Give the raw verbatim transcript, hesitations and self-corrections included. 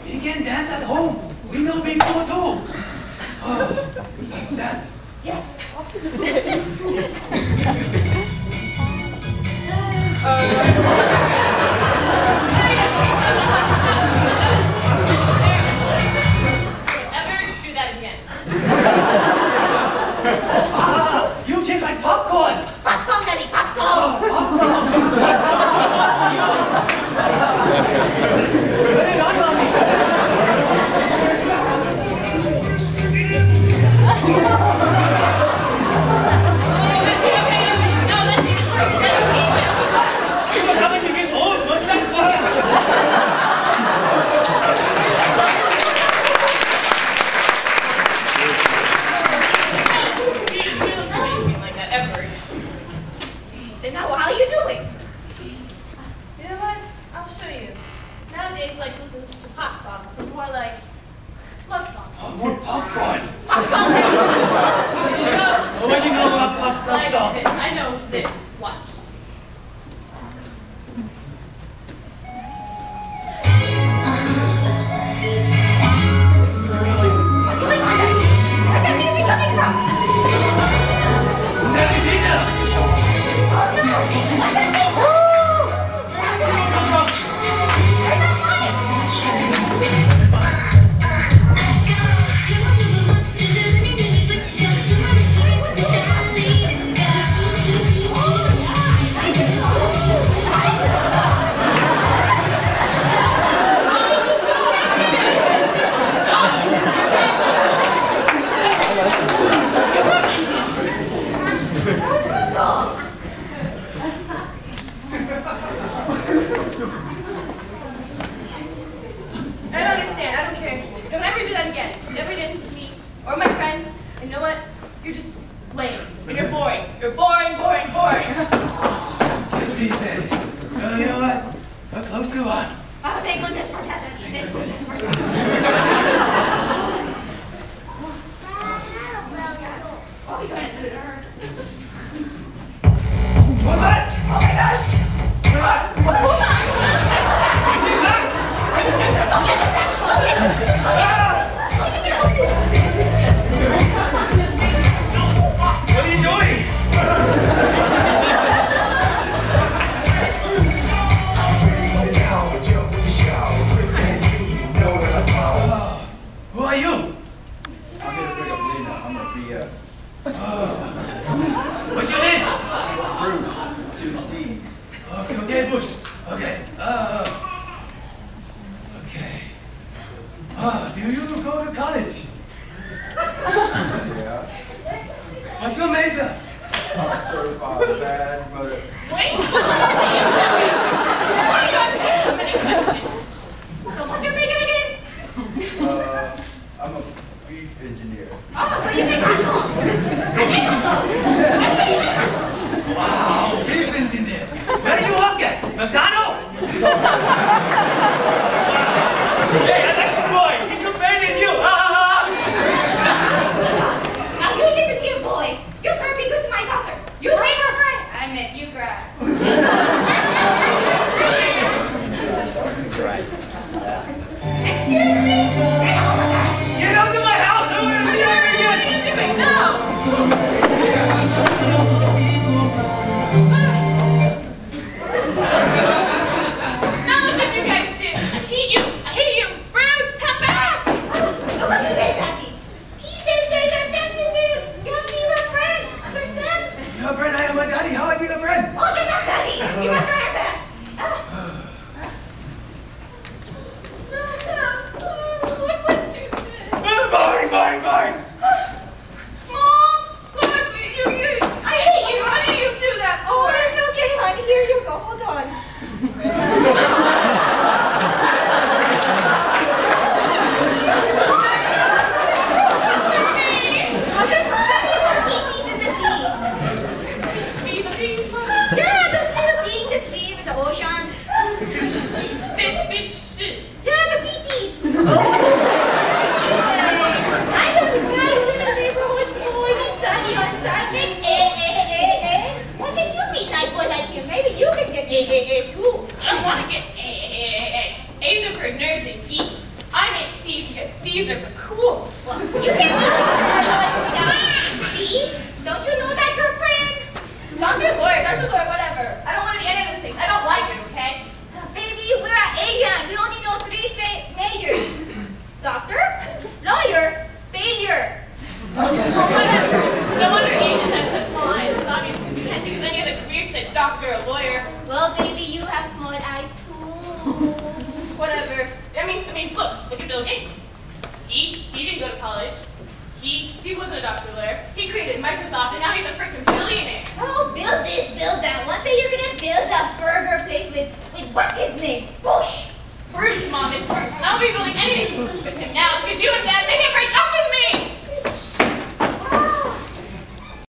We can dance at home. We know Big Four too. Oh, let's dance. Yes. Ever do that again? Ah, you kick like popcorn. Pop song, Daddy, pop song. Oh, pop song. Put it on, mommy. What happens when you get old? Mustache for Then now, how you do it? You know what? I'll show you. Nowadays, I like to listen to pop songs, but more like love songs. oh, more popcorn. Pop song, Daddy. Here you go. Oh, what do you know about pop, pop I song? know this. I know this. Watch. What's going on, Daddy? Where's that music coming from? Never did that. Oh, no. What's that thing? Woo! Turn that light. I don't understand. I don't care. Don't ever do that again. Never dance with me or my friends. And you know what? You're just lame. And you're boring. You're boring, boring, boring. Tiffany says, oh, you know what? We're close to one. Oh, thank goodness for that, Daddy. Thank goodness for that. What are we going to do to her? What's that? Oh my gosh! Come on. Hold on! Go get this, Daddy! Go get this! Go get this! What are you doing? Oh, who are you? I'm here to pick up Lena. I'm a B S. Oh. What's your name? Bruce, two C. Okay, okay, Bush. Okay. Uh, okay. Oh, do you go to college? Yeah. What's your major? I'm certified bad, but Wait. Why do you have to ask so many questions? So what's your major again? uh, I'm a beef engineer. Oh, so you make hot I make hot Wow, Philippines in there. Where do you work at? McDonald's? Hey, I like this boy. He's your friend and you. Ah, ah, Now you listen here, boy. You better be good to my daughter. You make her friend. I meant you grad. Excuse me? Get out of the house. Get out to my house. I don't want to see you ever again. What are you doing now? Now look what you guys did. I hate you. I hate you. Bruce, come back. Look what you did, Cathy. He says there's a sensitive. You have to be your friend. Understand? You're a friend. I am a daddy. How I be a friend? Oh, shut up, Daddy. You must try your best. Ah. C's are cool. Well, you can't without. See? Don't you know that girlfriend? Doctor, lawyer, doctor, lawyer, whatever. I don't want to be any of those things. I don't like it, okay? Uh, baby, we're at Asian. We only know three majors. Doctor, lawyer, failure. Well, whatever. No wonder Asians have such small eyes. It's obvious because you can't think of any other career besides doctor or lawyer. Well, baby, you have small eyes too. Whatever. I mean, I mean, look, look at Bill Gates. He, he didn't go to college. He, he wasn't a doctor or lawyer. He created Microsoft, and now he's a freaking billionaire. Oh, build this, build that. One day you're gonna build a burger place with, with what's his name? Bush. Bruce, Mom, it's Bruce. I won't be building anything with him now because you and Dad made him